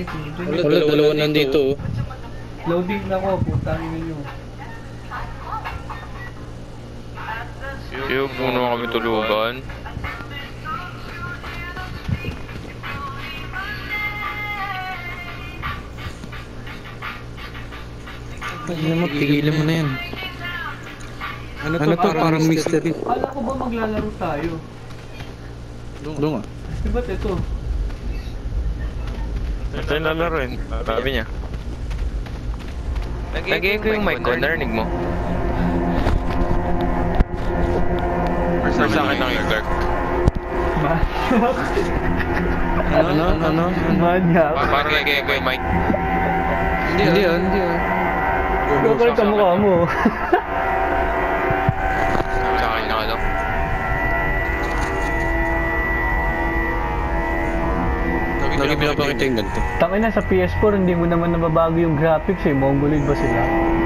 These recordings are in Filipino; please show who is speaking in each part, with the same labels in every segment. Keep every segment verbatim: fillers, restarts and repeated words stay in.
Speaker 1: Wala, dalawa nandito.
Speaker 2: Loading na ko, putang ina nyo.
Speaker 3: Yung muna kami tulugan.
Speaker 1: Ano mo, tigilan mo na yan. Ano to, ano to parang, parang mystery.
Speaker 2: Kala ko ba maglalaro tayo?
Speaker 1: Doon nga.
Speaker 2: Di ba't ito?
Speaker 3: Ito yung lalaroin. Sabi niya. Lagay ko yung mic ko, narinig mo. Or sa akin lang yung Clark.
Speaker 2: Ma?
Speaker 1: Ano, ano, ano?
Speaker 2: Manyak.
Speaker 3: Parang lagay ko yung mic.
Speaker 1: Hindi, hindi, hindi.
Speaker 2: Kukulit ang mukha mo.
Speaker 3: Sa akin na lang.
Speaker 1: Lagi pinapakita yung ganito.
Speaker 2: Tangin na sa P S four, hindi mo naman nababago yung graphics eh. Mongoloid ba sila?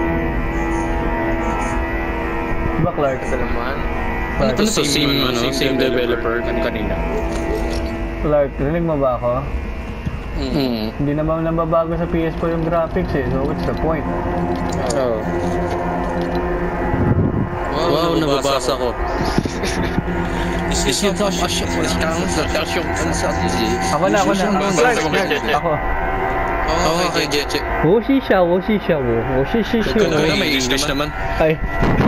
Speaker 2: Diba Clark?
Speaker 3: Ito naman.
Speaker 1: Ano to, same, ano, same developer kan kanina.
Speaker 2: Clark, rinig mo ba ako?
Speaker 1: Hmm.
Speaker 2: Hindi naman nababago sa P S four yung graphics eh. So what's the point?
Speaker 1: Oh. Wow, wow, nababasa ko. Is it not a shock? Is it a shock?
Speaker 2: Ako na, ako na. Clark, Clark, ako.
Speaker 1: Oo, kay Jeche.
Speaker 2: Woshi siya, woshi siya, wo. Woshi siya siya.
Speaker 1: Kaya may English naman.
Speaker 2: Ay.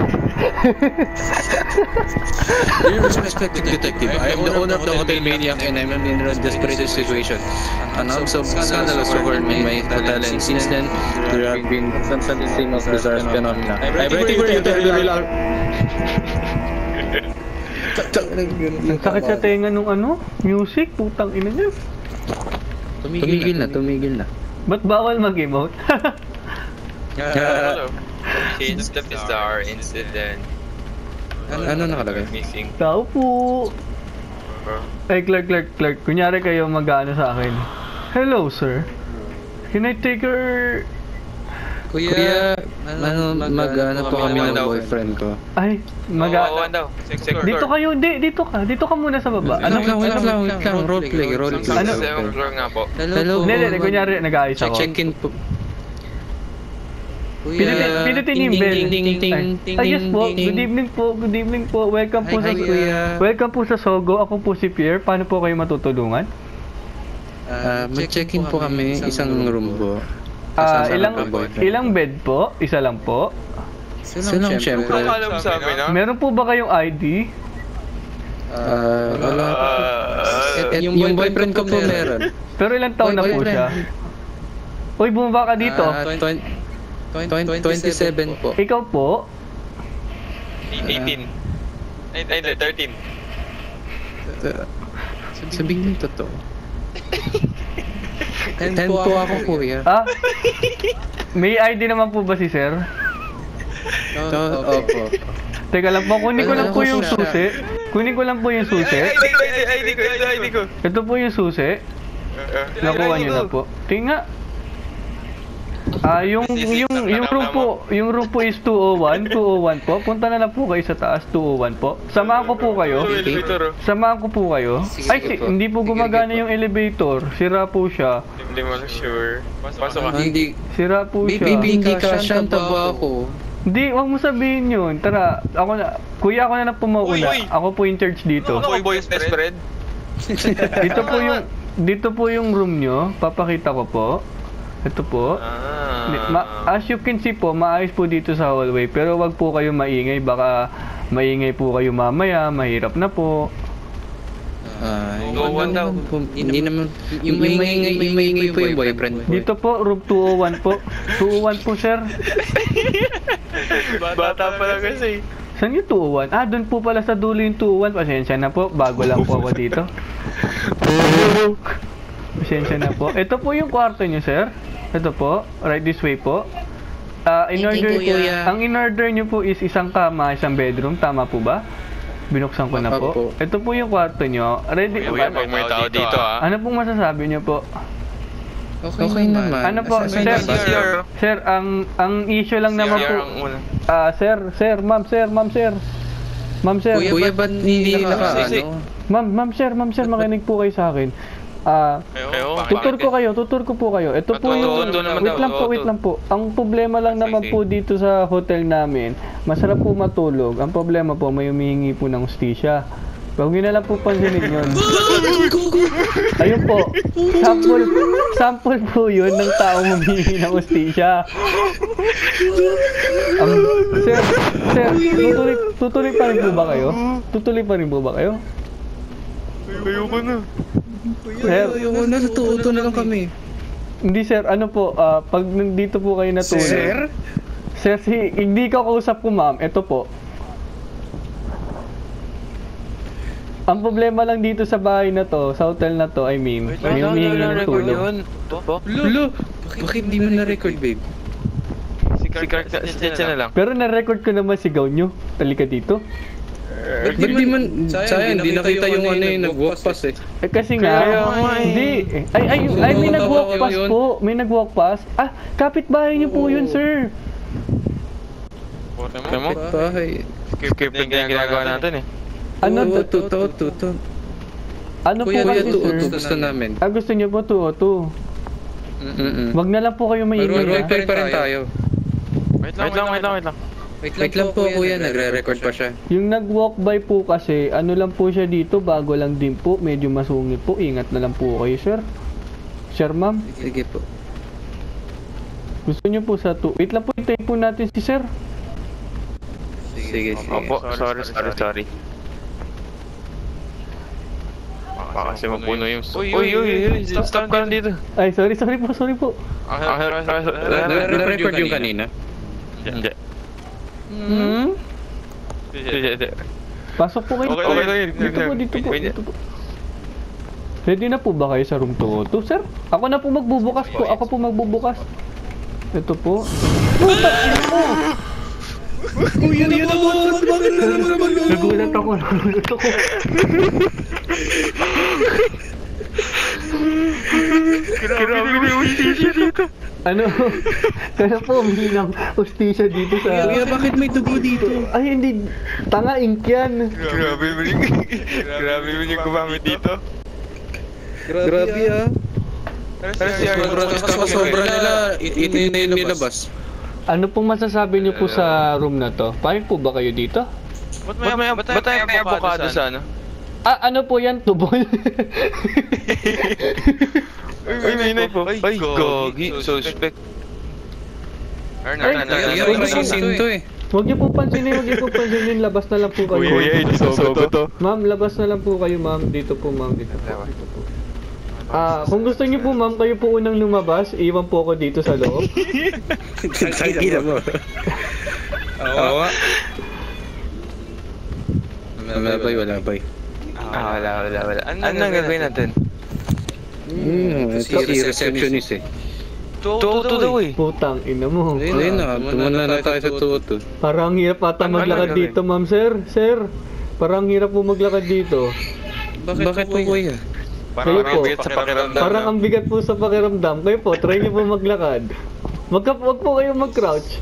Speaker 1: Dear respected detective, I am the owner of the Hotel Maniac and I'm in a desperate situation. An absurd scandalous occurred in my hotel and since then, there have been constant stream of bizarre phenomena. I'm ready for you to reveal.
Speaker 2: Ang sakit sa tenga nung ano? Music? Putang ina niya.
Speaker 1: Tumigil na, tumigil na.
Speaker 2: Ba't bawal mag-emote?
Speaker 3: Change the bizarre incident.
Speaker 1: Ano, ano nakalagay?
Speaker 3: Missing.
Speaker 2: Tao po. Ay, Clark, Clark, Clark. Kunyari kayo mag-ano sa akin. Hello, sir. Can I take your...
Speaker 1: Kuya, ano, mag-ano po kami ng boyfriend ko.
Speaker 2: Ay, mag...
Speaker 3: Oo, daw.
Speaker 2: Dito kayo, di, dito ka. Dito ka muna sa baba.
Speaker 1: Ano
Speaker 2: Ano?
Speaker 1: lang, wait lang, wait lang. Roleplay, roleplay.
Speaker 2: Ano?
Speaker 3: Ano? Floor nga po.
Speaker 1: Hello.
Speaker 2: Hindi, hindi. Kunyari, nag-aayos ako.
Speaker 1: Check-in po.
Speaker 2: Pinutin, pinutin yung bell. Ay, yes po. Good evening po. Good evening po. Welcome po sa Welcome po sa Sogo. Ako po si Pierre. Paano po kayo matutulungan?
Speaker 1: Ah, mag-check-in po kami, isang room po.
Speaker 2: Ah, ilang ilang bed po? Isa lang po.
Speaker 1: Isa lang syempre.
Speaker 3: Alam sa amin, ha?
Speaker 2: Meron po ba kayong I D?
Speaker 1: Ah, wala. Yung boyfriend ko po meron.
Speaker 2: Pero ilang taon na po siya? Uy, bumaba ka dito.
Speaker 1: twenty-seven po.
Speaker 2: Ikaw po?
Speaker 3: eighteen. Ay, ay, thirteen.
Speaker 1: Sabihin yung totoo. ten po ako, kuya.
Speaker 2: Ah? May I D naman po ba si sir?
Speaker 1: Opo.
Speaker 2: Teka lang po, kunin ko lang po yung susi. Kunin ko lang po yung susi.
Speaker 3: I D ko, I D ko, I D ko.
Speaker 2: Ito po yung susi. Nakuha niyo na po. Tinga. Ah, yung yung yung room po, yung room po is two oh one, two oh one po. Punta na lang po kayo sa taas, two oh one po. Samahan ko po kayo. Samahan ko po kayo. Ay, si, hindi po gumagana yung elevator. Sira po siya.
Speaker 3: Hindi mo lang sure. Pasok ka.
Speaker 1: Hindi.
Speaker 2: Sira po siya.
Speaker 1: Baby, hindi ka syanta ba ako?
Speaker 2: Hindi, wag mo sabihin yun. Tara, ako na. Kuya, ako na lang pumauna. Ako po in charge dito.
Speaker 3: Ano ka boys best friend?
Speaker 2: Dito po yung dito po yung room nyo. Papakita ko po. Ito po.
Speaker 3: Ah.
Speaker 2: Ma as you can see po, maayos po dito sa hallway. Pero wag po kayo maingay. Baka maingay po kayo mamaya. Mahirap na po.
Speaker 1: Ah,
Speaker 3: two oh one daw.
Speaker 1: Hindi naman, yung maingay, yung maingay po yung boyfriend.
Speaker 2: Dito po, room two oh one po. two oh one po, sir.
Speaker 3: Bata pa lang kasi.
Speaker 2: Saan yung two oh one? Ah, doon po pala sa dulo yung two oh one. Pasensya na po. Bago lang po ako dito. Pasensya na po. Ito po yung kwarto nyo, sir. Ito po. Right this way po. Uh, in order, ang in-order nyo po is isang kama, isang bedroom. Tama po ba? Binuksan ko na po. Ito po yung kwarto nyo. Ready?
Speaker 3: Kuya, pag may tao dito, ah.
Speaker 2: Ano pong masasabi nyo po?
Speaker 1: Okay, okay naman.
Speaker 2: Ano po, sir? Sir, sir, ang ang issue lang naman po. Ah, uh, sir, sir, ma'am, sir, ma'am, sir. Ma'am, sir.
Speaker 1: Kuya, ba't hindi naka, ano?
Speaker 2: Ma'am, ma'am, sir, ma'am, sir, makinig po kayo sa akin. Ah,
Speaker 3: Kayo?
Speaker 2: tutur ko kayo, tutur ko po kayo. Ito po yung,
Speaker 3: Tutur naman
Speaker 2: wait
Speaker 3: daw,
Speaker 2: lang po, wait
Speaker 3: tutur.
Speaker 2: lang po. Ang problema lang naman
Speaker 3: Sige.
Speaker 2: po dito sa hotel namin, masarap po matulog. Ang problema po, may humihingi po ng hustisya. Huwag nyo na lang po pansinin yun. Ayun po, sample, sample po yun ng taong humihingi ng hustisya. Um, sir, sir, tutuloy, tutuloy pa rin po ba kayo? Tutuloy pa rin po ba kayo?
Speaker 3: Ayoko na.
Speaker 2: Sir,
Speaker 1: Ayoko na, natuto na lang kami.
Speaker 2: hindi sir, ano po, ah, pag nandito po kayo natulog.
Speaker 1: Sir?
Speaker 2: Sir, si, hindi ka kausap ko ma'am, ito po. Ang problema lang dito sa bahay na to, sa hotel na to, I mean, may humihingi ng tulong.
Speaker 1: Lo, bakit di mo na-record, babe?
Speaker 3: Si Kark, siya na lang.
Speaker 2: Pero na-record ko naman sigaw nyo. Talika dito.
Speaker 1: Ba't di man, sayang, di nakita yung ano yung nag-walk pass eh.
Speaker 2: Eh, kasi nga,
Speaker 3: Kaya nga eh.
Speaker 2: hindi. Ay, ay, ay, may nag-walk pass po. May nag-walk pass. Ah, kapitbahay nyo po yun, sir.
Speaker 3: Kaya mo?
Speaker 1: Bahay.
Speaker 3: Scripting na yung ginagawa natin eh.
Speaker 2: Ano,
Speaker 1: Oo, tuto, tuto.
Speaker 2: ano po
Speaker 1: Kuya, kuya,
Speaker 2: kasi,
Speaker 1: tuto,
Speaker 2: sir?
Speaker 1: gusto namin.
Speaker 2: Ah, gusto nyo po two o two.
Speaker 1: Mm-mm.
Speaker 2: Wag na lang po kayo
Speaker 1: Pero
Speaker 2: maingay.
Speaker 1: Roy
Speaker 2: ah.
Speaker 1: pa rin tayo.
Speaker 3: Wait lang, wait lang, wait lang, wait lang.
Speaker 1: Wait lang po, kuya, nagre-record pa siya.
Speaker 2: Yung nag-walk by po kasi, ano lang po siya dito, bago lang din po, medyo masungit po. Ingat na lang po kayo, sir. Sir, ma'am.
Speaker 1: Sige po.
Speaker 2: Gusto nyo po sa two. Wait lang po, hintayin po natin si sir.
Speaker 1: Sige, sige.
Speaker 3: Opo, sorry, sorry, sorry. Baka kasi mapuno yung... Uy, uy, uy, uy, stop ka lang dito.
Speaker 2: Ay, sorry, sorry po, sorry po.
Speaker 3: Ah,
Speaker 1: Na-record yung kanina?
Speaker 3: Hindi.
Speaker 2: Hmm?
Speaker 3: Hindi, hindi.
Speaker 2: Pasok po kayo.
Speaker 3: Okay, okay, okay.
Speaker 2: Dito po, dito po,
Speaker 3: Wait,
Speaker 2: dito po. Ready na po ba kayo sa room two oh two, sir? Ako na po magbubukas po, ako po magbubukas. Ito po. Puta, ina mo!
Speaker 1: Kuya naman! Bakit na naman
Speaker 2: Nagulat ako, nagulat ako.
Speaker 3: Grabe na yung ustisya dito.
Speaker 2: Ano? Kaya po, humingi ng hustisya dito sa...
Speaker 1: Kuya, bakit may dugo dito?
Speaker 2: Ay, hindi. Tanga, ink yan.
Speaker 3: Grabe mo yung... Grabe mo yung gumamit dito.
Speaker 1: Grabe ah.
Speaker 3: Pero siya,
Speaker 1: Sobra, tapos sobra nila, ito na yung nilabas.
Speaker 2: Ano pong masasabi niyo po sa room na to? Pahig po ba kayo dito?
Speaker 3: Ba't may, may, ba't tayo may avocado sa ano?
Speaker 2: Ah, ano po yan? Tubol?
Speaker 3: Uy, may inay po. Ay, gogi. Suspect.
Speaker 2: Ay,
Speaker 1: Kuya, may sisinto eh.
Speaker 2: Huwag niyo po pansinin, huwag niyo po pansinin. Labas na lang po kayo.
Speaker 3: ito sogo to.
Speaker 2: Ma'am, labas na lang po kayo, ma'am. Dito po, ma'am. Dito po. Dito po. Ah, kung gusto niyo po, ma'am, kayo po unang lumabas. Iwan po ako dito sa loob.
Speaker 1: Tagina mo. Oo nga. Wala ba, wala ba.
Speaker 3: Ah, wala, wala, wala. Ano nang gagawin natin?
Speaker 1: Hmm, ito si receptionist eh.
Speaker 3: Tuto daw eh.
Speaker 2: Putang ina mo.
Speaker 1: Ayun na, tumuna na tayo sa tuto.
Speaker 2: Parang hirap ata
Speaker 3: Ano
Speaker 2: maglakad
Speaker 3: gagawin?
Speaker 2: dito, ma'am, sir. Sir, parang hirap po maglakad dito.
Speaker 1: Bakit po kuya?
Speaker 2: Kayo po.
Speaker 3: bigat sa pakiramdam.
Speaker 2: Parang ang bigat po sa pakiramdam. Kayo po, try niyo po maglakad. Wag, ka, wag po kayo mag-crouch.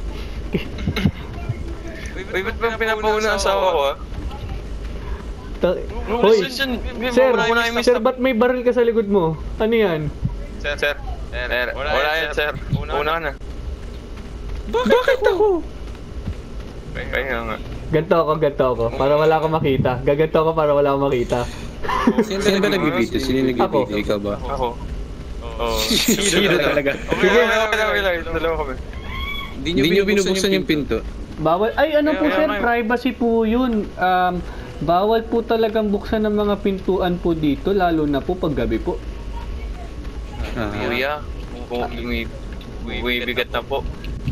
Speaker 3: Uy, ba't ba pinapauna ang asawa ko ah?
Speaker 2: Ta- Hoy, sir,
Speaker 3: Unahin mo
Speaker 2: sir,
Speaker 3: sa-
Speaker 2: ba't may baril ka sa likod mo? Ano yan?
Speaker 3: Sir, sir. Sir, wala yan, sir. Una ka na.
Speaker 1: Bakit ako?
Speaker 3: Kaya nga.
Speaker 2: Ganto ako, ganto ako. Para wala akong makita. Gaganto ako para wala akong makita.
Speaker 1: Sino ba nagbibideo? Sino nagbibideo? Ikaw ba?
Speaker 3: Ako. Oo.
Speaker 1: Sino talaga?
Speaker 3: Okay, okay, okay, okay lang. Dalawa kami.
Speaker 1: Hindi nyo binubuksan yung pinto.
Speaker 2: Bawal, ay ano po
Speaker 3: Kaya
Speaker 2: sir,
Speaker 3: nga,
Speaker 2: privacy po yun. Um, bawal po talagang buksan ng mga pintuan po dito, lalo na po pag gabi po.
Speaker 1: Ah,
Speaker 3: Kuya, kung umi- umibigat na po.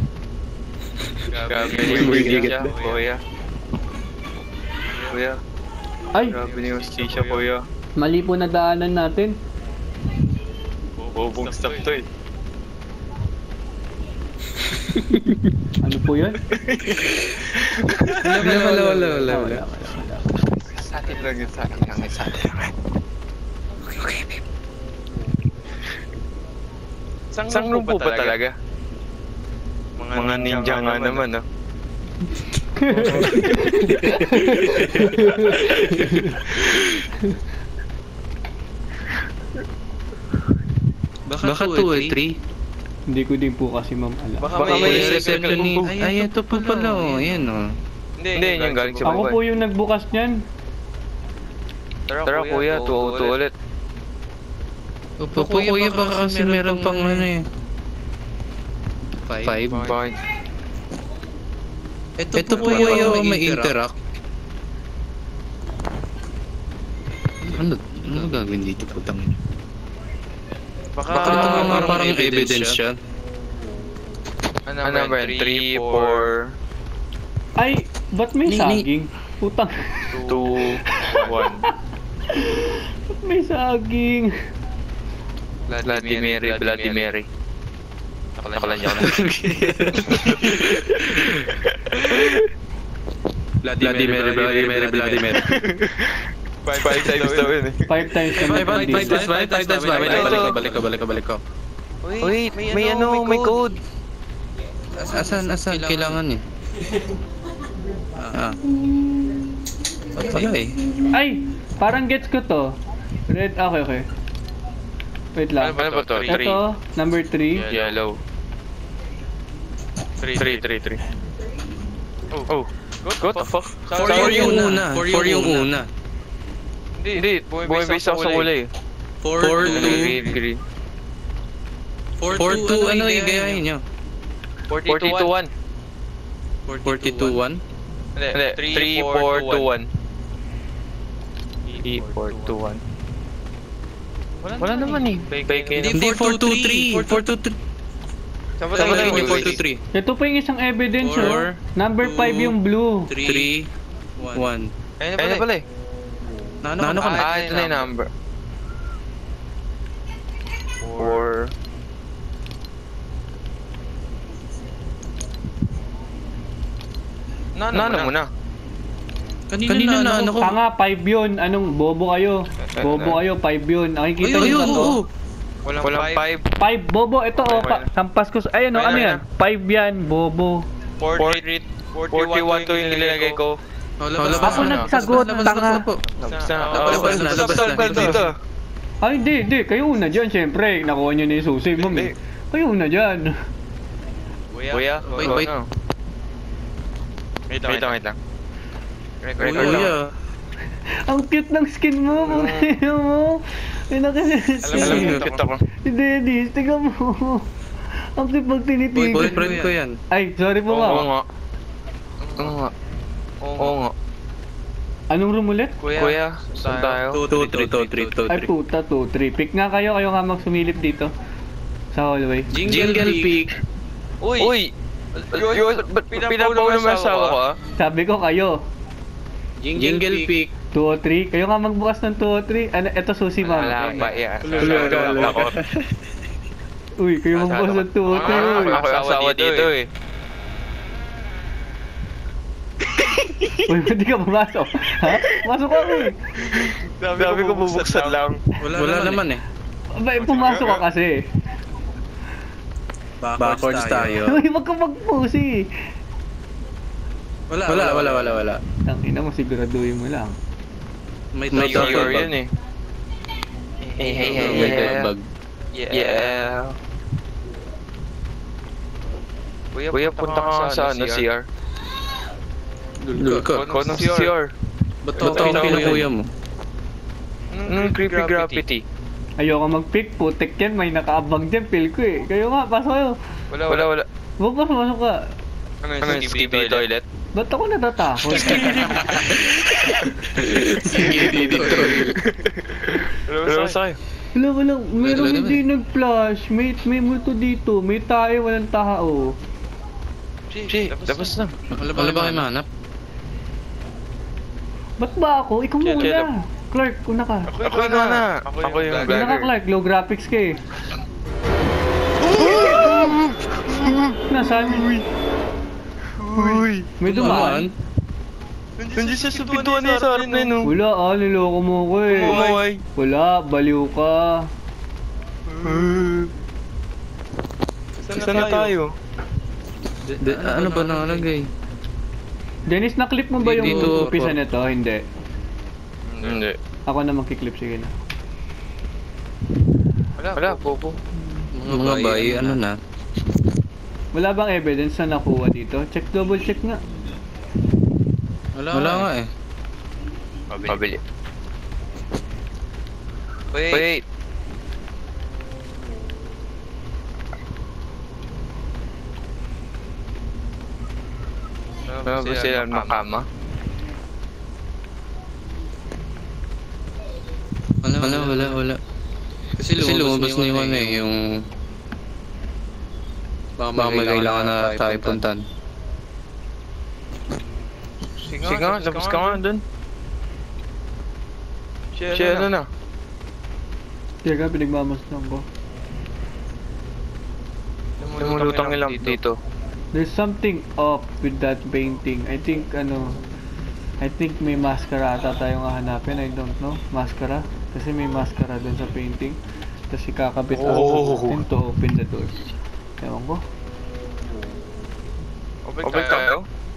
Speaker 3: Grabe yung
Speaker 1: Umibigat
Speaker 3: ustisya,
Speaker 1: na.
Speaker 3: kuya. Kuya,
Speaker 2: Ay,
Speaker 3: grabe yung ustisya, kuya.
Speaker 2: mali po na daanan natin.
Speaker 3: Bobong stop to eh.
Speaker 2: Ano po yan?
Speaker 1: Wala, wala, wala, wala, wala.
Speaker 3: Sa atin lang yun, sa atin lang yun, sa atin lang yun.
Speaker 1: Okay, okay, babe.
Speaker 3: Sang room po ba talaga? Mga ninja nga naman, no?
Speaker 1: Baka two or three.
Speaker 2: Hindi ko din po kasi ma'am alam.
Speaker 3: Baka
Speaker 1: Baka
Speaker 3: may
Speaker 1: may
Speaker 3: reception
Speaker 1: reception ni...
Speaker 3: ni-
Speaker 1: Ay, ito po pala, oh. Ayan, oh.
Speaker 3: Hindi, yun yung galing sa
Speaker 2: Ako po yung nagbukas niyan.
Speaker 3: Tara kuya, two oh two ulit.
Speaker 1: Opo, kuya, baka kasi meron pang ano eh. Five.
Speaker 3: Fine.
Speaker 1: Ito po yung may interact. Ano? Ano gagawin dito po tang?
Speaker 3: Baka,
Speaker 1: Baka mga parang evidence siya.
Speaker 3: Ano number? three, four,
Speaker 2: Ay, ba't may
Speaker 1: Ni- ni-
Speaker 2: saging? Putang.
Speaker 3: two, one.
Speaker 2: Ba't may saging?
Speaker 3: Vladimir, Vladimir. Nakalan niya ako na.
Speaker 1: Vladimir, Vladimir, Vladimir.
Speaker 3: Five times daw yun eh.
Speaker 2: Five times naman
Speaker 1: Five, five,
Speaker 2: dito.
Speaker 1: five, times, five, times, five, times, balik ko, balik ko, balik ko, balik ko.
Speaker 3: Wait, may ano, may code.
Speaker 1: Asan, asan, kailangan eh. Ah. Wala eh.
Speaker 2: Ay, parang gets ko to. Red, okay, okay. Wait lang.
Speaker 3: Ano ba to? Three.
Speaker 2: Ito, number three.
Speaker 3: Yellow. Three, three, three, three. Oh, what the fuck?
Speaker 1: Four yung una, four yung una.
Speaker 3: Hindi, bumibase ako sa kulay.
Speaker 1: Four,
Speaker 3: Green,
Speaker 1: two,
Speaker 3: green.
Speaker 1: four, two, ano yung gayahin nyo?
Speaker 3: forty-two, one.
Speaker 1: forty-two, one?
Speaker 3: Hindi, three, four, two, one. three, four, two, one. Wala naman eh.
Speaker 1: Hindi, four, two, three. four, two, three.
Speaker 3: Saan
Speaker 1: Saan ba tayo four, two, three?
Speaker 2: Ito pa yung isang evidence,
Speaker 1: Four,
Speaker 2: oh. Number five
Speaker 1: two,
Speaker 2: yung blue.
Speaker 1: three, one.
Speaker 3: Ayun na pala eh.
Speaker 1: Nano ka na?
Speaker 3: Ah, ito na yung number. Four. Nano mo na.
Speaker 1: Kanina na ano ko.
Speaker 2: Tanga, five yun. Anong, bobo kayo. Bobo kayo, five yun. Nakikita
Speaker 1: Ay,
Speaker 2: niyo
Speaker 1: ay,
Speaker 2: ba to?
Speaker 1: oo.
Speaker 3: Walang, Walang five.
Speaker 2: Five, bobo. Ito, oh, pa, sampas ko. sa- Ayun, oh,
Speaker 3: Ayun,
Speaker 2: ano
Speaker 3: ayun.
Speaker 2: yan? Five yan, bobo.
Speaker 3: forty, forty-one to yung nilagay ko.
Speaker 2: Ako nagsagot, tanga.
Speaker 3: Labas na.
Speaker 1: Oh, labas na, labas na.
Speaker 3: dito.
Speaker 2: Ay, hindi, hindi. Kayo una dyan, syempre. Nakuha niyo na yung susi, ma'am. eh. Kayo una dyan.
Speaker 3: Kuya,
Speaker 1: Wait, wait.
Speaker 3: ano? Wait lang, wait lang, wait lang. Record
Speaker 1: Kuya.
Speaker 3: lang.
Speaker 2: Ang cute ng skin mo, kung ano mo. May
Speaker 3: Alam alam
Speaker 2: nakasaskin.
Speaker 3: mo, cute ako.
Speaker 2: Si Dennis, tingnan mo. Ang cute pag tinitigil.
Speaker 1: Boyfriend ko yan.
Speaker 2: Ay, sorry po
Speaker 3: Oo
Speaker 2: ba?
Speaker 3: nga. Oo nga. Oo nga.
Speaker 2: Anong room ulit?
Speaker 3: Kuya, saan tayo?
Speaker 1: two, three, two, three, two,
Speaker 2: Ay
Speaker 1: three.
Speaker 2: puta, two, three. Pick nga kayo, kayo nga magsumilip dito. Sa hallway.
Speaker 1: Jingle peak.
Speaker 3: Uy! Uy! Ba't pinapaw naman asawa ko ah?
Speaker 2: Sabi ko kayo,
Speaker 1: Jingle peak.
Speaker 2: two o three. Kayo nga magbukas ng two o three. Ano, eto susi ma'am.
Speaker 3: Wala pa yan.
Speaker 1: Wala,
Speaker 3: Ako.
Speaker 2: Uy, kayo magbukas ng two o three.
Speaker 3: Ako yung asawa dito eh.
Speaker 2: Uy, hindi ka pumasok. Ha? Pumasok ka uy.
Speaker 3: Sabi ko bubuksan lang.
Speaker 1: Wala naman eh.
Speaker 2: Abay, pumasok ka kasi.
Speaker 1: Backwards tayo.
Speaker 2: Uy, wag ka mag-pusi.
Speaker 1: Wala, wala, wala, wala, wala.
Speaker 2: Tangina mo, siguraduhin mo lang.
Speaker 1: May
Speaker 3: May
Speaker 1: tower
Speaker 3: tower
Speaker 1: bag.
Speaker 3: yun eh. Hey, hey, hey,
Speaker 1: May tower
Speaker 3: yeah.
Speaker 1: bag.
Speaker 3: Yeah. Kuya, punta ka sa ano, C R.
Speaker 1: Lul ka.
Speaker 3: Ikaw ng C R.
Speaker 1: Ba't ito ang kinukuya mo?
Speaker 3: Anong creepy graffiti?
Speaker 2: Ayoko mag-pick, putik yan, may nakaabang dyan, feel ko eh. Kayo nga, pasok kayo.
Speaker 3: Wala, wala, wala.
Speaker 2: Huwag ka, pasok ka.
Speaker 3: Ano yung skibidi toilet?
Speaker 2: Ba't ako natatakot?
Speaker 1: Sige, dito.
Speaker 3: Wala sa kayo.
Speaker 2: Wala, wala, meron
Speaker 1: Wala
Speaker 2: hindi nag-flash. May, may multo dito, may tayo, walang tao.
Speaker 3: Che, tapos na.
Speaker 1: Wala ba kayo mahanap?
Speaker 2: Ba't ba ako? Ikaw
Speaker 3: Kaya- kaya-
Speaker 2: muna. Clark, una ka.
Speaker 3: Ako yung na. Ako yung
Speaker 2: Una ka,
Speaker 3: vlogger.
Speaker 2: Clark. Low graphics ka eh. Nasaan?
Speaker 3: Uy!
Speaker 2: May dumaan?
Speaker 3: Nandiyan siya sa pintuan niya sa harap na yun.
Speaker 2: Wala ah, niloko mo ko eh.
Speaker 3: Umuway.
Speaker 2: Wala, baliw ka.
Speaker 3: Saan na tayo?
Speaker 1: De- ano ba nakalagay?
Speaker 2: Dennis, na-clip mo ba yung
Speaker 1: Dito,
Speaker 2: umpisa
Speaker 1: po.
Speaker 2: nito? Hindi.
Speaker 3: Hindi.
Speaker 2: Ako na magkiklip, sige na.
Speaker 3: Wala, wala, popo.
Speaker 1: Mga bay, ano na?
Speaker 2: Wala bang evidence na nakuha dito? Check, double check nga.
Speaker 1: Wala, Wala nga eh.
Speaker 3: Pabili. Wait. Wait. Ano ba sila makama?
Speaker 1: Wala, wala, wala, wala. Kasi lumabas na yung ano eh, yung... Baka may kailangan na tayo puntan.
Speaker 3: Sige nga, labas ka nga dun. Siya ano na?
Speaker 2: Teka, pinagmamasdan ko.
Speaker 3: Lumulutang ilang dito.
Speaker 2: There's something off with that painting. I think, ano... I think may maskara ata tayong hahanapin. I don't know. Maskara. Kasi may maskara dun sa painting. Tapos ikakabit
Speaker 3: Oh.
Speaker 2: ata natin to open the door. Ewan ko.
Speaker 3: Open tayo?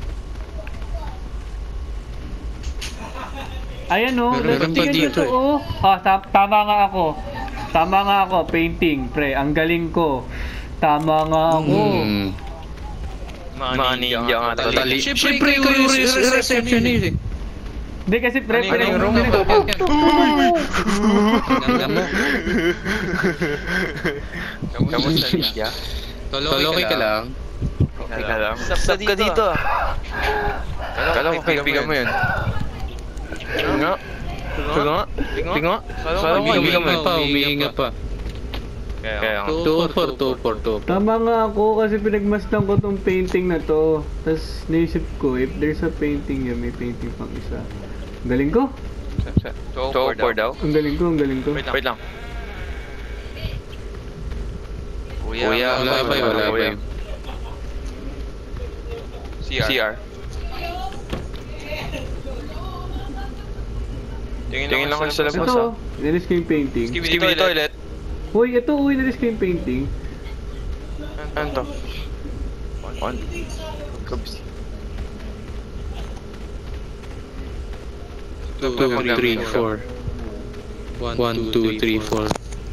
Speaker 2: Ayan o,
Speaker 1: Meron pa
Speaker 2: tingnan nyo
Speaker 1: dito
Speaker 2: to
Speaker 1: eh.
Speaker 2: oh. Ah, ta- tama nga ako. Tama nga ako, painting, pre. Ang galing ko. Tama nga ako.
Speaker 1: Hmm.
Speaker 3: Mga ninja nga
Speaker 1: Tali.
Speaker 3: tali.
Speaker 1: Siyempre, ikaw yung re- receptionist eh.
Speaker 2: Hindi kasi pre,
Speaker 3: Ano
Speaker 2: pre,
Speaker 3: yung room
Speaker 2: pre,
Speaker 3: to?
Speaker 1: Ganda mo.
Speaker 3: Kamusta ninja?
Speaker 1: Toloki ka lang.
Speaker 3: Okay ka lang. Sap ka dito ah. Kala ko kaibigan mo yun. Ito nga. Ito nga. Ito nga. Kala ko kaibigan mo
Speaker 1: Umiingat
Speaker 3: yun.
Speaker 1: pa, umiingat pa.
Speaker 3: Kaya nga.
Speaker 1: two four, two four, two four.
Speaker 2: Tama nga ako kasi pinagmasdan ko tong painting na to. Tapos naisip ko, if there's a painting yun, may painting pang isa. Ang galing ko.
Speaker 3: two four daw.
Speaker 2: Ang galing ko, ang galing ko.
Speaker 3: Wait lang. Kuya,
Speaker 1: Wala pa yun, wala pa yun.
Speaker 3: C R. Tingin lang kayo sa labas
Speaker 2: Ito,
Speaker 3: ah.
Speaker 2: nilis ko yung painting.
Speaker 3: Skibidi toilet.
Speaker 2: Uy, ito, uy, nilis ko yung painting.
Speaker 3: Ano to? On. Kabis.
Speaker 1: two, three, four. one, two, three, four.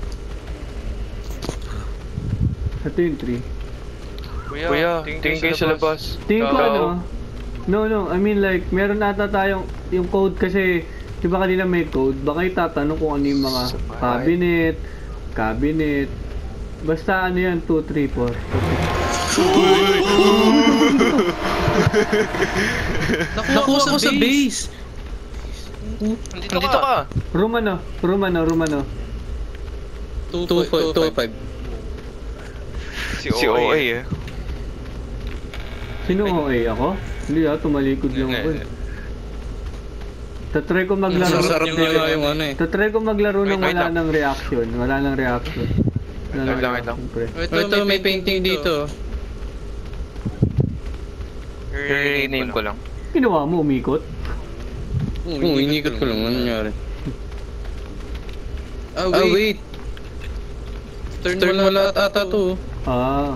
Speaker 2: Ito yung three.
Speaker 3: Kuya, tingin kayo sa labas.
Speaker 2: Tingin ko
Speaker 3: Ikaw.
Speaker 2: ano, no, no, I mean like, meron ata tayong, yung code kasi, di ba kanina may code, baka itatanong kung ano yung mga cabinet, cabinet, basta ano yan, two, three, four.
Speaker 1: Nakuha ko sa base.
Speaker 3: Nandito ka.
Speaker 2: Room ano, room ano, room ano.
Speaker 1: two five.
Speaker 3: Si O A eh.
Speaker 2: Sino O A ako? Hindi ah, tumalikod lang ako eh. Tatry ko maglaro.
Speaker 1: Masarap niya nga yung ano eh.
Speaker 2: Tatry ko maglaro
Speaker 3: Wait,
Speaker 2: ng
Speaker 3: wait
Speaker 2: wala
Speaker 3: lang.
Speaker 2: ng reaction. Wala ng reaction. Wala
Speaker 3: Wait
Speaker 2: ng
Speaker 3: lang, wait lang.
Speaker 2: reaction, pre.
Speaker 1: Ito, may painting dito.
Speaker 3: I-rename ko lang.
Speaker 2: Ginawa mo, umikot?
Speaker 1: Oo, inikot ko lang. Ano nangyari? Ah, wait. Turn, Turn wala ata to.
Speaker 2: Ah.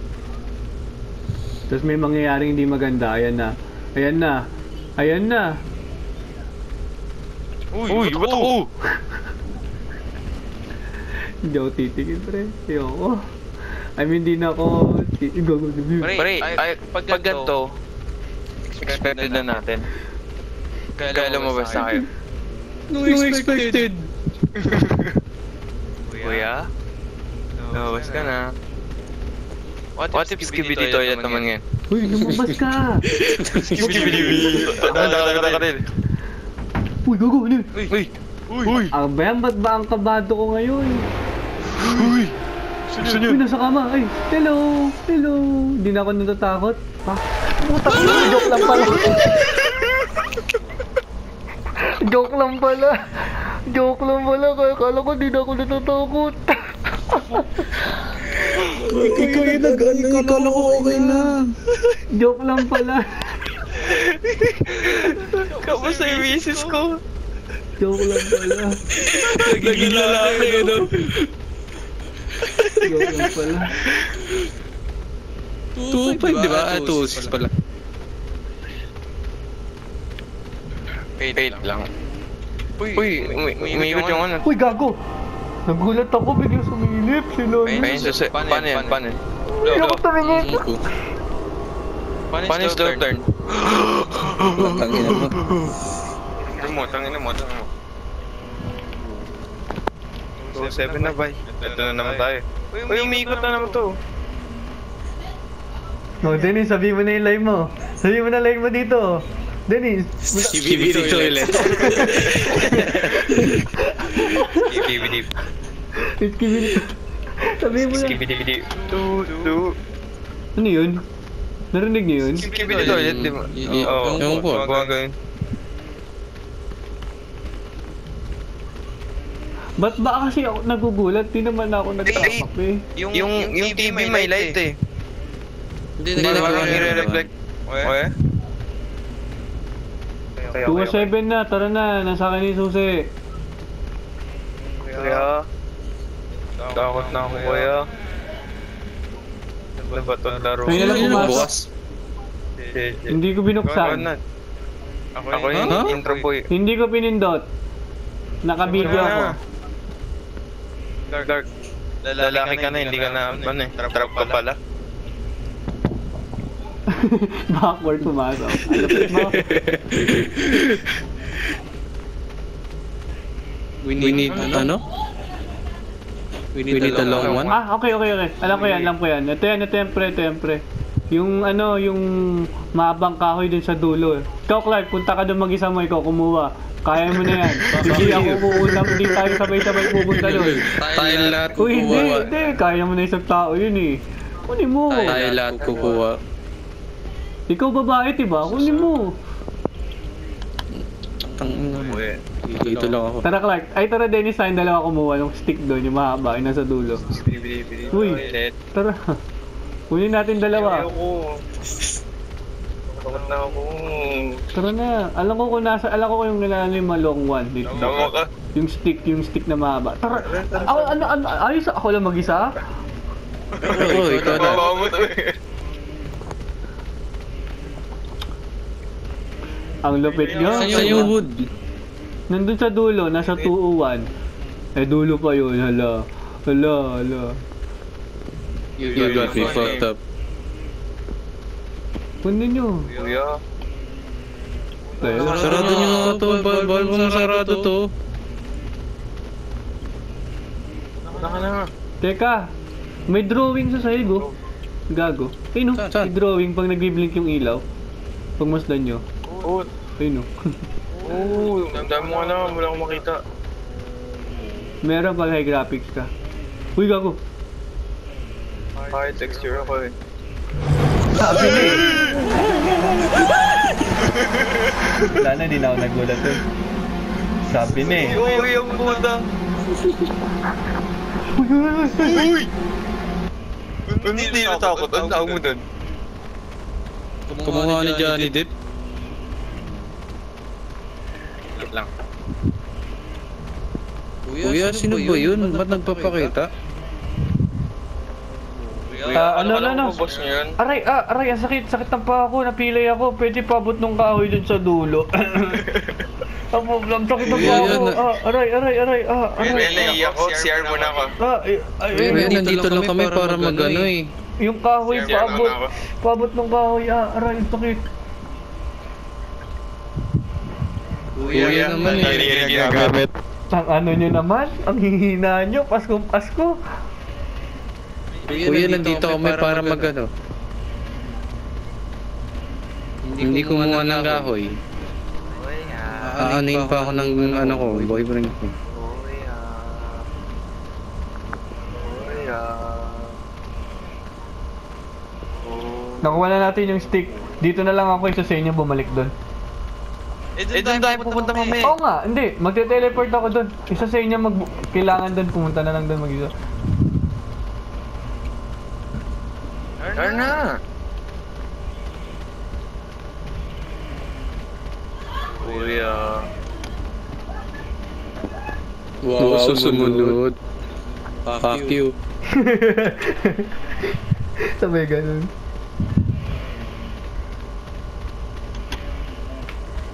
Speaker 2: Tapos may mangyayaring hindi maganda. Ayan na. Ayan na. Ayan na.
Speaker 3: Uy, ba't ako?
Speaker 2: Hindi ako titigil, pre. Ayoko. I mean, hindi na ako titigil.
Speaker 3: Pare, ay, pag ganito, expected na natin. Kaya lumabas na kayo.
Speaker 1: No expected.
Speaker 3: Kuya, lumabas ka na. What if Skibidi toilet naman ngayon?
Speaker 2: Uy, lumabas ka!
Speaker 3: Skibidi. Nakakata ka rin.
Speaker 2: Uy, gago, ano yun?
Speaker 3: Uy! Uy!
Speaker 2: Ah, bayan, ba't ba ang kabado ko ngayon?
Speaker 3: Uy! Sino
Speaker 2: Uy, nasa kama. Ay, hello! Hello! Hindi na ako natatakot. Ha? Puta ko, joke lang pala. Joke lang pala. Joke lang pala. Kaya kala ko di na ako natatakot.
Speaker 1: Ikaw yung nag-ano, ikala ko okay na.
Speaker 2: Joke lang pala.
Speaker 3: Kamusta yung misis ko?
Speaker 2: Joke lang pala.
Speaker 1: Naging lalaki, ano?
Speaker 2: Joke lang pala.
Speaker 1: two five, di ba? Ah, two six pala.
Speaker 3: Wait lang. Uy, umiikot yung ano.
Speaker 2: Uy, gago! Nagulat ako, biglang sumilip si Loni.
Speaker 3: Ayun, susi. Paano yan? Paano yan?
Speaker 2: Hindi ako tumingin.
Speaker 3: Paano yung slow turn?
Speaker 1: Tangina mo.
Speaker 3: Tangina mo, tangina mo, tangina mo. two seven na ba? Ito na naman tayo. Uy, umiikot na naman to.
Speaker 2: No, Dennis, sabihin mo na yung live mo. Sabihin mo na live mo dito. Dennis.
Speaker 1: Skibidi toilet.
Speaker 3: Skibidi.
Speaker 2: Skibidi. Sabihin mo na.
Speaker 3: Skibidi. Two, two.
Speaker 2: Ano yun? Narinig niyo yun?
Speaker 3: Skibidi toilet, di ba? Oo,
Speaker 1: Ewan ko.
Speaker 3: gumagawin.
Speaker 2: Ba't ba kasi ako nagugulat? Di naman ako nagtapak eh.
Speaker 3: Yung, yung T V may light eh.
Speaker 1: Hindi
Speaker 3: Hindi
Speaker 1: na
Speaker 3: parang
Speaker 1: parang
Speaker 3: nire-reflect. Okay?
Speaker 2: two oh seven na, tara na. Nasa akin yung susi.
Speaker 3: Kuya. Takot na ako, kuya. Ano ba itong laro?
Speaker 2: Kaya na lang pumasok.
Speaker 1: bukas.
Speaker 2: Hindi ko binuksan.
Speaker 3: Ako yung
Speaker 1: Huh?
Speaker 3: intro boy.
Speaker 2: Hindi ko pinindot. Naka-video ako.
Speaker 3: Dark, dark. Lalaki ka na, hindi ka na, ano eh, trap ka pala.
Speaker 2: Backward pumasok. Alapit mo.
Speaker 1: We need, we need ano? We need, we need a long one.
Speaker 2: Ah, okay, okay, okay. Alam ko yan, alam ko yan. Ito yan, ito yan, pre, ito yan, pre. Yung ano, yung maabang kahoy dun sa dulo. Ikaw, Clark, punta ka dun mag-isa mo, ikaw kumuha. Kaya mo na yan. Hindi ako pupunta, hindi tayo sabay-sabay pupunta dun.
Speaker 1: Tayo lahat
Speaker 2: Uy, hindi,
Speaker 1: kukuha.
Speaker 2: hindi. Kaya mo na isang tao yun eh. Kunin mo.
Speaker 1: Tayo lahat kukuha.
Speaker 2: Ikaw babae, diba? Kunin mo.
Speaker 1: Tangina mo eh. Dito lang ako.
Speaker 2: Tara, Clark. Ay, tara, Dennis, tayong dalawa kumuha ng stick doon, yung mahaba, yung nasa dulo. Uy, tara. Kunin natin dalawa.
Speaker 3: Ayoko. Takot na ako.
Speaker 2: Tara na. Alam ko kung nasa, alam ko kung yung nilalaan yung mga long one dito.
Speaker 3: Tama ka.
Speaker 2: Yung stick, yung stick na mahaba. Tara. Ako, ano, ano, ayos ako lang mag-isa?
Speaker 1: Oo, ikaw na.
Speaker 3: Bawa mo to eh.
Speaker 2: Ang lupit nyo.
Speaker 1: Saan yung wood?
Speaker 2: Nandun sa dulo, nasa two oh one. Eh, dulo pa yun. Hala. Hala, hala.
Speaker 1: You got me fucked up.
Speaker 2: Kunin nyo.
Speaker 3: Kuya.
Speaker 2: Tayo.
Speaker 1: Sarado nyo nga to. Bawal mong sarado to.
Speaker 3: Naka na nga.
Speaker 2: Teka. May drawing sa sahig, oh. Gago. Ayun, no?
Speaker 1: Saan, saan?
Speaker 2: May drawing pag nagbiblink yung ilaw. Pag masdan nyo.
Speaker 3: Oo.
Speaker 2: Ayun, no?
Speaker 3: Oo. Ang dami mo nga naman. Wala akong makita.
Speaker 2: Meron pag high graphics ka. Uy, gago.
Speaker 3: High texture ako eh.
Speaker 2: Sabi na eh. Sana di na ako nagulat eh. Sabi na eh.
Speaker 3: Uy, ang puta.
Speaker 2: Uy!
Speaker 3: Hindi natakot. Ang tawag mo dun.
Speaker 1: Kumuha ni Johnny Depp.
Speaker 3: Wait lang.
Speaker 1: Kuya, sino ba yun? Ba't nagpapakita?
Speaker 2: Ah, ano, ano, ano?
Speaker 3: Boss niyo yun?
Speaker 2: Aray, ah, aray, ang sakit, sakit ng paa ko, napilay ako, pwede pabot nung kahoy dun sa dulo. Ang ang sakit ng paa ko, ah, aray, aray, aray, ah,
Speaker 3: May
Speaker 2: aray.
Speaker 3: naiiyak ko. C R mo na ako.
Speaker 2: Ah, ay, ay,
Speaker 1: Kuya,
Speaker 2: ay,
Speaker 1: nandito lang kami para mag-ano eh.
Speaker 2: yung kahoy,
Speaker 3: Sir,
Speaker 2: paabot,
Speaker 3: ano ako?
Speaker 2: paabot nung kahoy, ah, aray, ang sakit.
Speaker 1: Kuya naman eh.
Speaker 3: Hindi rin ginagamit.
Speaker 2: Ang ano nyo naman, ang hihina nyo, Paskong Pasko.
Speaker 1: Kuya, nandito kami para mag-ano. Hindi kumuha ng kahoy. Aanin pa ako ng ano ko, boyfriend ko.
Speaker 2: Nakuha na natin yung stick. Dito na lang ako, isa sa inyo bumalik doon.
Speaker 3: Eh, doon tayo pupunta mamaya.
Speaker 2: Oo nga, hindi. Magte-teleport ako doon. Isa sa inyo mag kailangan doon, pumunta na lang doon mag-isa.
Speaker 3: Tara na! Kuya.
Speaker 1: Wow, susunod. Fuck you.
Speaker 2: Sabay ganun.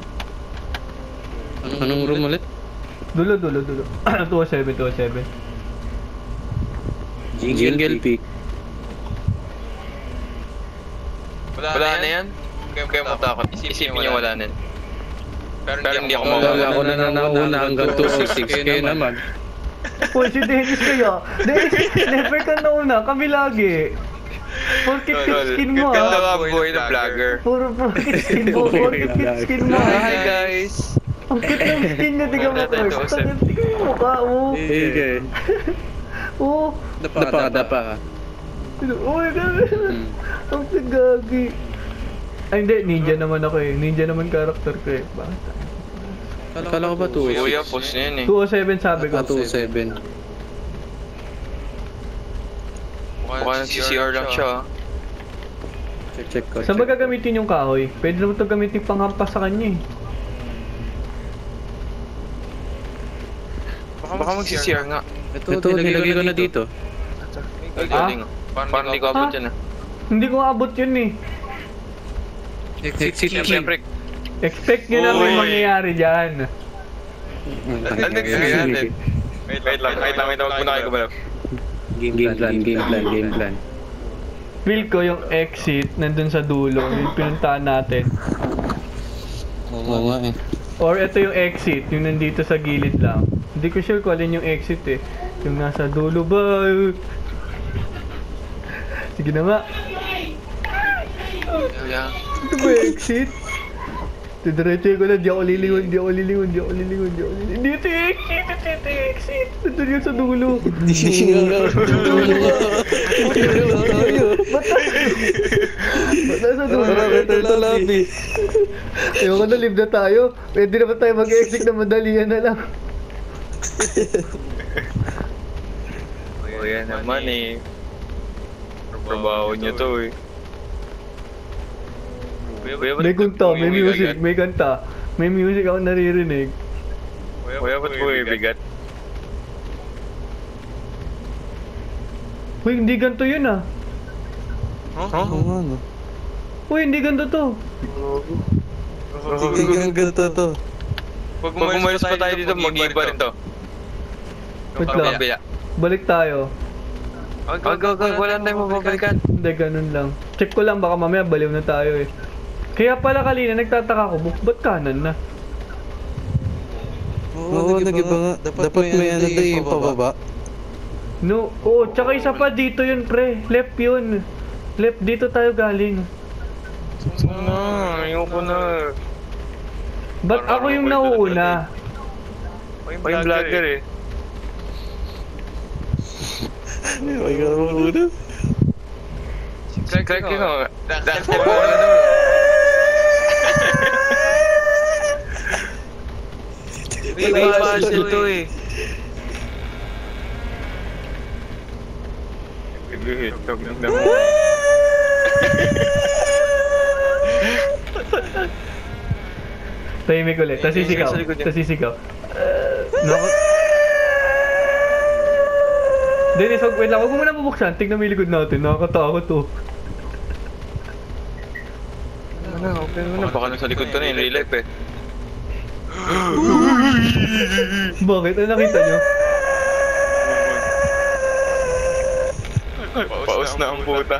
Speaker 1: Anong room ulit?
Speaker 2: Dulo, dulo, dulo. two oh seven, two oh seven.
Speaker 1: Jingle Peak.
Speaker 3: Wala na yan? Kaya matakot. Isipin niyo wala na yan. Pero hindi ako
Speaker 1: Wala
Speaker 3: mawala.
Speaker 1: ako na nanauna hanggang two oh six. Kayo naman.
Speaker 2: Uy, si Dennis kaya. Dennis, never ka nauna. Kami lagi. Porkit skin mo
Speaker 3: Ganda
Speaker 2: ah.
Speaker 3: ka boy na vlogger.
Speaker 2: Puro porkit skin mo. Porkit skin mo.
Speaker 3: Hi guys.
Speaker 2: Ang cute ng skin niya. Tingnan mo first. Tingnan mo mukha. Oh.
Speaker 1: Okay.
Speaker 2: Oh.
Speaker 1: Dapa ka, dapa ka.
Speaker 2: Uy, gabi. Ang sigagi. Ay hindi, ninja naman ako eh. Ninja naman character ko eh. Bakit?
Speaker 1: Kala ko ba two oh six?
Speaker 3: Kuya, post niya yun eh.
Speaker 2: two oh seven sabi ko.
Speaker 1: Ah, two oh seven.
Speaker 3: Mukha nag-C R lang siya. ah.
Speaker 1: Check, check ko.
Speaker 2: Saan ba gagamitin yung kahoy? Pwede naman ito gamitin panghampas sa kanya eh.
Speaker 3: Baka mag-C R nga.
Speaker 1: Ito, nilagay ko na dito.
Speaker 3: Ay, galing. Parang hindi ko abot yan ah.
Speaker 2: Hindi ko abot yun eh.
Speaker 1: Exit key.
Speaker 3: Siyempre,
Speaker 2: Expect nyo na may
Speaker 3: Uy.
Speaker 2: mangyayari dyan.
Speaker 3: ano nangyayari natin? Wait, wait lang, wait lang, wait lang, huwag muna kayo gumalaw.
Speaker 1: Game plan, game plan, game plan.
Speaker 2: Feel ko yung exit nandun sa dulo, yung pinuntahan natin.
Speaker 1: Oo nga eh.
Speaker 2: Or ito yung exit, yung nandito sa gilid lang. Hindi ko sure kung alin yung exit eh. Yung nasa dulo ba? Sige na nga.
Speaker 3: Yeah.
Speaker 2: Ito ba yung exit? Didiretso ko na, di ako lilingon, di ako lilingon, di ako lilingon, di ako lilingon. Dito yung exit, dito yung exit. Nandun yun sa dulo. Ba't nasa dulo?
Speaker 1: Ito lobby.
Speaker 2: Ayoko na, live na tayo. Pwede naman tayo mag-exit na madalian na lang.
Speaker 3: O yan naman eh. Trabaho niya to eh.
Speaker 2: May kanta, may music, may kanta. May music ako naririnig.
Speaker 3: Kuya, ba't mo ibigat?
Speaker 2: Uy, hindi ganito yun ah.
Speaker 3: Huh?
Speaker 1: Oo nga no.
Speaker 2: Uy, hindi ganito to.
Speaker 1: Tingnan ganito to.
Speaker 3: Pag umalis pa tayo dito, mag-iba rin to.
Speaker 2: Wait lang.
Speaker 3: Kabila.
Speaker 2: Balik tayo.
Speaker 3: Wag, wag, wag, wala na tayong mababalikan.
Speaker 2: Hindi, ganun lang. Check ko lang, baka mamaya baliw na tayo eh. Kaya pala kanina, nagtataka ko, "Bu- ba't kanan na?"
Speaker 1: Oo, nag-iba nga. Dapat may ano doon yung pababa.
Speaker 2: No, oo, tsaka isa pa dito yun pre. Left yun. Left, dito tayo galing.
Speaker 3: Na, ayoko na.
Speaker 2: Ba't ako yung nauuna?
Speaker 3: Ako yung vlogger eh.
Speaker 1: Ay, gano'n mo muna.
Speaker 3: Crack yun o. That's the May puzzle to eh.
Speaker 2: Tahimik ulit, tas sisigaw, tas sisigaw. Naku... Dennis, wag, wait lang, wag mo muna bubuksan, tignan mo yung likod natin, nakakatakot to.
Speaker 3: Ano, okay mo na, baka nasa likod ka na in real life eh.
Speaker 2: Bakit? Ano nakita nyo?
Speaker 3: Paus na ang puta.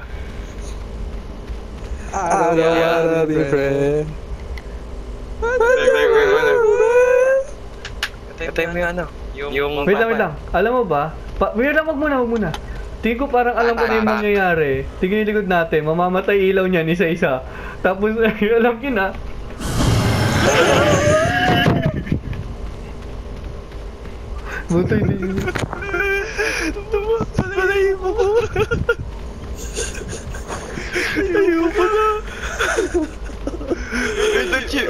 Speaker 1: Arabi, friend.
Speaker 3: Patay mo yung ano. Patay mo yung ano. Yung...
Speaker 2: Wait lang, wait lang. Alam mo ba? Pa wait lang, wag muna, wag muna. Tingin ko parang alam ko na yung mangyayari. Tingin yung likod natin, mamamatay ilaw niyan isa-isa. Tapos, alam yun ah. Buto hindi yun.
Speaker 3: Palayin mo ko. Ayaw pa na. Ito chip.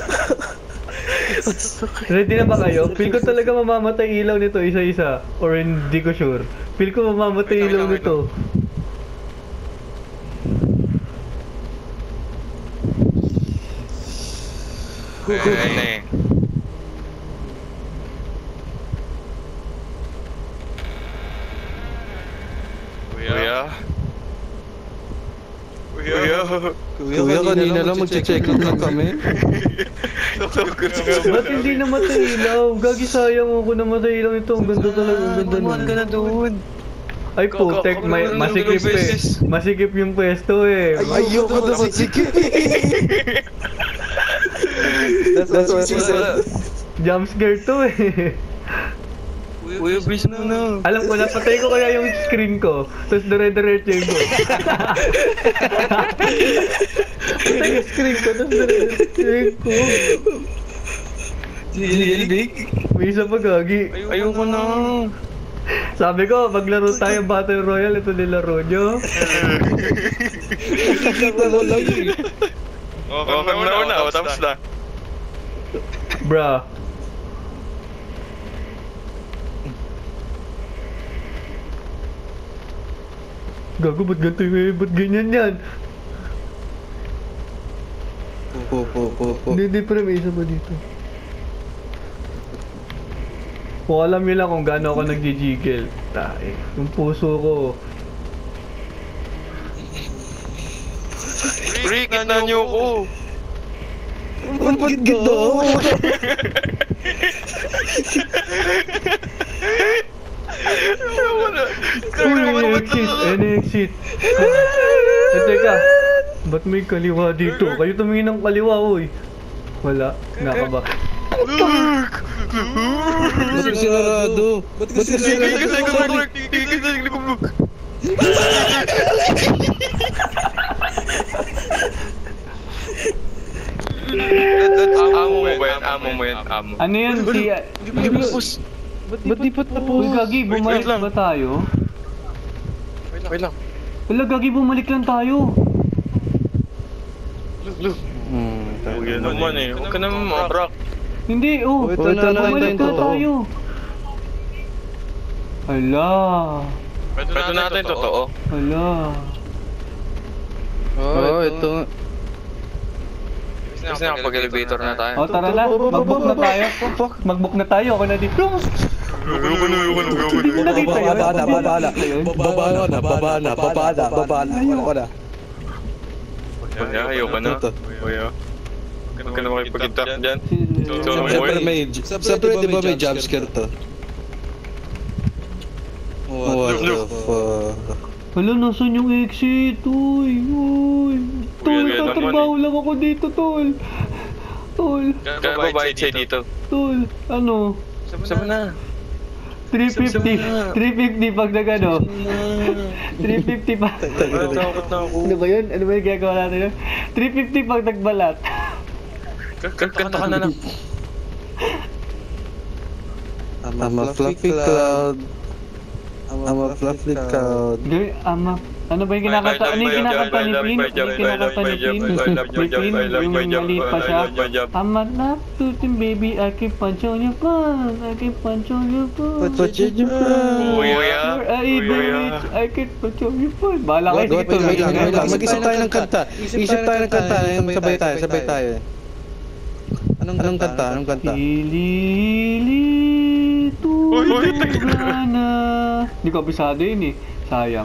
Speaker 2: Ready na ba kayo? Feel ko talaga mamamatay ilaw nito isa-isa. Or hindi ko sure. Feel ko mamamatay ilaw nito.
Speaker 3: Ayan na eh. Kuya? Kuya?
Speaker 1: Kuya, kanina lang mag-check lang kami.
Speaker 2: Ba't hindi namatay ilaw? Gagi sayang ako namatay ilaw nito. Ang ganda talaga, ang ganda
Speaker 3: Manuhan ka
Speaker 2: nun.
Speaker 3: na doon.
Speaker 2: Ay putek, may masikip eh. Masikip yung pwesto eh.
Speaker 4: Ayoko na masikip. That's what she said.
Speaker 2: Jump scare to eh.
Speaker 3: Uy, bis mo na.
Speaker 2: Alam ko, napatay ko kaya yung screen ko. Tapos dire-diretso yung ko. Patay yung screen ko, tapos dire-diretso yung ko. May isa pa gagi.
Speaker 3: Ayoko na.
Speaker 2: Sabi ko, maglaro tayo Battle Royale, ito nilaro nyo.
Speaker 4: Nakita mo lang eh.
Speaker 3: Okay, muna una, o tapos na.
Speaker 2: Bruh. Gago, ba't ganito yung ba't ganyan yan?
Speaker 4: Po, po, po, po.
Speaker 2: Hindi, hindi pre, may isa pa dito. Kung alam nyo lang kung gaano ako nag-jiggle. Tae, yung puso ko.
Speaker 3: Rick, na niyo ko.
Speaker 4: Ba't gito?
Speaker 2: Uy, any exit, any exit. Eh, teka, ba't may kaliwa dito? Kayo tumingin ng kaliwa, uy. Wala, nakaba.
Speaker 4: Ba't ka sinarado? Ba't ka sinarado?
Speaker 3: Amo mo ba yan? Amo mo yan? Amo.
Speaker 2: Ano yan, si...
Speaker 4: Ba't di pa tapos?
Speaker 2: Uy, Gagi, bumalik
Speaker 3: wait lang.
Speaker 2: ba tayo?
Speaker 3: Wait lang.
Speaker 2: Wala, Gagi, bumalik lang tayo.
Speaker 3: Lu.
Speaker 4: Hmm,
Speaker 3: Uy, yan naman eh. Huwag ka naman mabrak.
Speaker 2: Hindi, oh,
Speaker 4: ito na lang
Speaker 2: bumalik
Speaker 4: yung
Speaker 2: na
Speaker 4: totoo.
Speaker 2: tayo. Hala,
Speaker 3: Ito natin totoo.
Speaker 2: hala.
Speaker 4: Oo, ito nga.
Speaker 3: Kasi nakapag-elevator na tayo.
Speaker 2: O, tara na, mag-book na tayo. Mag-book na tayo, ako na dito.
Speaker 3: Ayoko na, ayoko na, ayoko
Speaker 2: Hindi mo nakita yun?
Speaker 4: Baba na, baba na.
Speaker 2: Hindi mo nakita yun?
Speaker 4: Baba na, baba na, baba na, baba na. Ayoko na.
Speaker 3: na. Ayoko na. Kuya. Huwag ka na makipag-intap dyan. So,
Speaker 4: Siyempre may, siyempre di ba may jumpscare to? What the fuck?
Speaker 2: Hala, nasan yung exit? Uy, uy. Tol,
Speaker 3: Uy, yan
Speaker 2: tatrabaho lang ako dito, tol. Tol,
Speaker 3: Kaya ba bayad sa'yo dito?
Speaker 2: tol, ano?
Speaker 3: Sama na.
Speaker 2: three fifty, three fifty pag nag ano? three fifty pa.
Speaker 3: Takot na ako.
Speaker 2: Ano ba yun? Ano ba yung gagawa natin yun? three fifty pag nagbalat.
Speaker 3: Kanta ka na lang.
Speaker 4: I'm a fluffy cloud. I'm a fluffy cloud.
Speaker 2: Gawin, ama. Ano ba yung kinakanta? Ano yung kinakanta ni Pin? Ano yung kinakanta ni Pin? Ni Pin? Yung maliit pa siya? I'm a love to team baby, I keep punch on your palm, I keep punch on your palm.
Speaker 4: Put your palm.
Speaker 3: Kuya.
Speaker 2: I bitch, I keep punch on your palm. Bahala kayo, sige
Speaker 4: Wait, wait,
Speaker 2: tuloy
Speaker 4: lang,
Speaker 2: lang.
Speaker 4: wait lang. Mag-isip tayo ng kanta. Isip tayo ng kanta. Sabay tayo, sabay tayo. Anong kanta? Anong kanta?
Speaker 2: Hili-hili, tulog na. Hindi ko abisado yun eh. Sayang.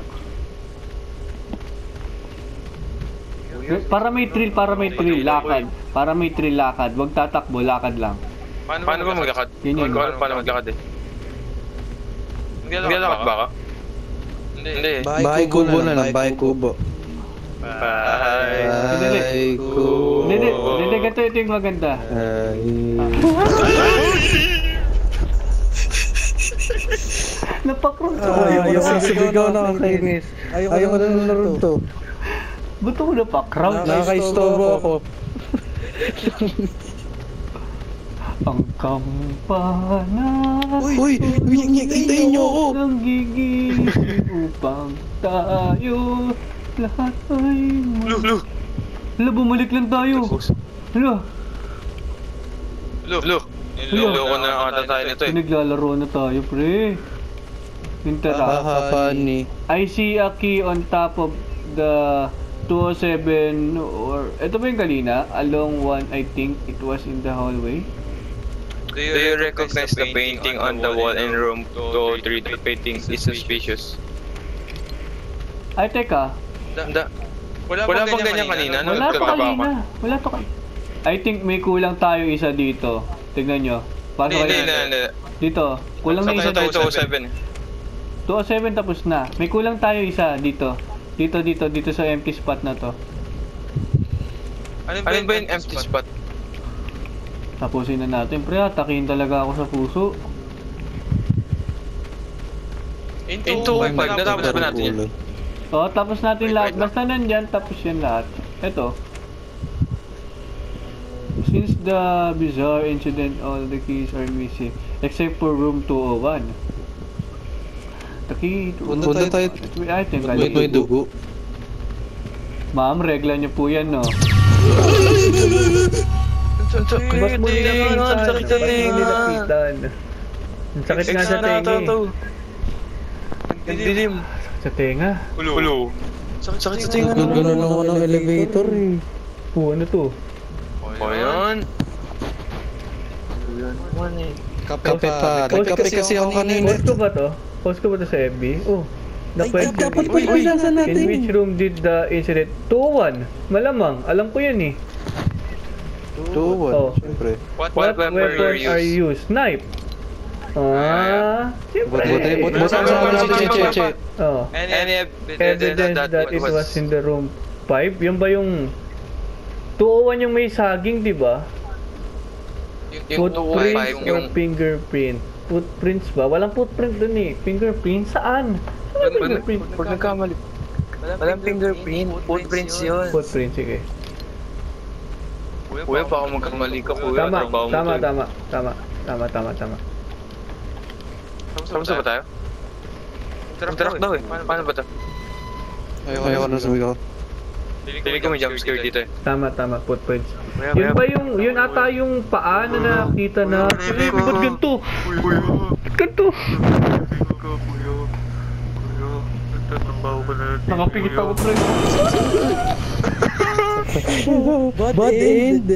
Speaker 2: Para may thrill, para may thrill, lakad. Para may thrill, lakad. Huwag tatakbo, lakad lang.
Speaker 3: Paano ba maglakad?
Speaker 2: Yun yun.
Speaker 3: Hindi ko alam paano maglakad eh. Maglalakad ba ka? Hindi.
Speaker 4: Bahay kubo na lang, bahay kubo.
Speaker 3: Bye.
Speaker 4: Bahay kubo.
Speaker 2: Hindi, hindi, hindi, ganito ito yung maganda.
Speaker 4: Ay.
Speaker 2: Napakrong ko.
Speaker 4: Ayoko na sumigaw na kakainis. Ayoko na nalaro to.
Speaker 2: Ba't ako napakrong?
Speaker 4: Nakaka-istorbo ako.
Speaker 2: Ang kampana.
Speaker 4: Uy! Hintayin niyo ako!
Speaker 2: Nang gigising upang tayo lahat ay
Speaker 3: Lu, lu.
Speaker 2: Hala, bumalik lang tayo. Hala,
Speaker 3: Lu, lu. Niloloko na ata tayo nito eh.
Speaker 2: pinaglalaro na tayo, pre. Interact.
Speaker 4: Haha, funny.
Speaker 2: I see a key on top of the two oh seven or... Ito ba yung kanina? Along one, I think it was in the hallway.
Speaker 3: Do you recognize the painting on the wall in room two oh three? The painting is suspicious.
Speaker 2: Ay, teka.
Speaker 3: Da, wala, wala bang ganyan kanina? Nung
Speaker 2: Wala to
Speaker 3: nagkakaba ka?
Speaker 2: kanina. Wala to kanina. I think may kulang tayo isa dito. Tignan nyo. Pasok
Speaker 3: Hindi,
Speaker 2: kayo.
Speaker 3: hindi, hindi.
Speaker 2: Dito. Kulang na isa
Speaker 3: Sa
Speaker 2: dito.
Speaker 3: two oh seven.
Speaker 2: two oh seven tapos na. May kulang tayo isa dito. Dito, dito, dito sa empty spot na to.
Speaker 3: Ano ba yung empty spot?
Speaker 2: Tapusin na natin, pre. Atakihin talaga ako sa puso.
Speaker 3: In two oh five, natapos ba natin yan?
Speaker 2: Oo, tapos natin lahat. Basta nandyan, tapos yan lahat. Eto. Since the bizarre incident, all the keys are missing. Except for room two oh one. The key to...
Speaker 4: Punta tayo.
Speaker 2: I think I
Speaker 4: May may dugo.
Speaker 2: Ma'am, regla niyo po yan, no? Ba't mo nilapitan?
Speaker 3: Ang sakit sa tinga.
Speaker 2: Nilapitan. Ang sakit nga sa tenga eh.
Speaker 3: Nagdilim.
Speaker 2: Sa tenga.
Speaker 3: Ulo. Sakit sa tinga.
Speaker 4: Gano'n ako ng elevator eh.
Speaker 2: Oh, ano to?
Speaker 3: O yan.
Speaker 4: Kape pa. Nagkape kasi ako kanina.
Speaker 2: Post ko ba to? Post ko ba to sa F B? Oh.
Speaker 4: Ay, dapat pa yung nasa
Speaker 2: In
Speaker 4: natin.
Speaker 2: which room did the incident? two oh one. Malamang. Alam ko yan eh.
Speaker 4: two oh one,
Speaker 2: Oh.
Speaker 4: siyempre.
Speaker 3: What
Speaker 2: What
Speaker 3: weapon
Speaker 2: weapon are you used? Snipe. Ah, siyempre.
Speaker 4: Buti, buti, buti, buti, che, che.
Speaker 2: Oh.
Speaker 3: Any
Speaker 2: Evidence that it was in the room five. Yun ba yung two oh one yung may saging, di ba?
Speaker 3: Yung two oh five
Speaker 2: Footprints or
Speaker 3: yung...
Speaker 2: fingerprint? Footprints ba? Walang footprint dun eh. Fingerprint? Saan? Saan ang fingerprint?
Speaker 3: Pag nagkamali. Walang fingerprint. Footprints yun.
Speaker 2: Footprint, sige.
Speaker 3: Kuya, baka magkamali ka kuya.
Speaker 2: Tama,
Speaker 3: Trabaho mo
Speaker 2: tama,
Speaker 3: to eh.
Speaker 2: tama, tama, tama, tama, tama.
Speaker 3: Kamusta ba tayo? Interact daw eh. Paano ba ito?
Speaker 4: Ayoko, ayoko na sabi ko.
Speaker 3: Hindi ko may jumpscare dito eh.
Speaker 2: Tama, tama, footprints. Yun ba yung, yun ata yung paa na nakita na, eh, ba't ganito? Ba't ganito? Nakapigit ako, pre.
Speaker 4: Bad end.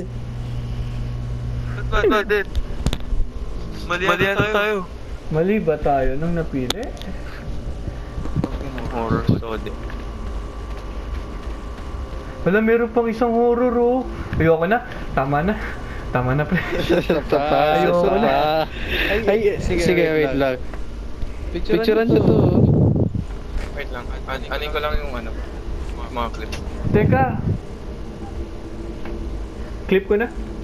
Speaker 3: Bad end. Mali ata tayo.
Speaker 2: Mali ba tayo nung napili?
Speaker 3: Horror sode.
Speaker 2: Wala, meron pang isang horror oh. Ayoko na. Tama na. Tama na, pre. Ayoko na.
Speaker 4: Ay, sige, wait lang. Picturean ko to.
Speaker 3: Wait lang. An anin ko lang yung ano. Mga clip.
Speaker 2: Teka. Clip ko na.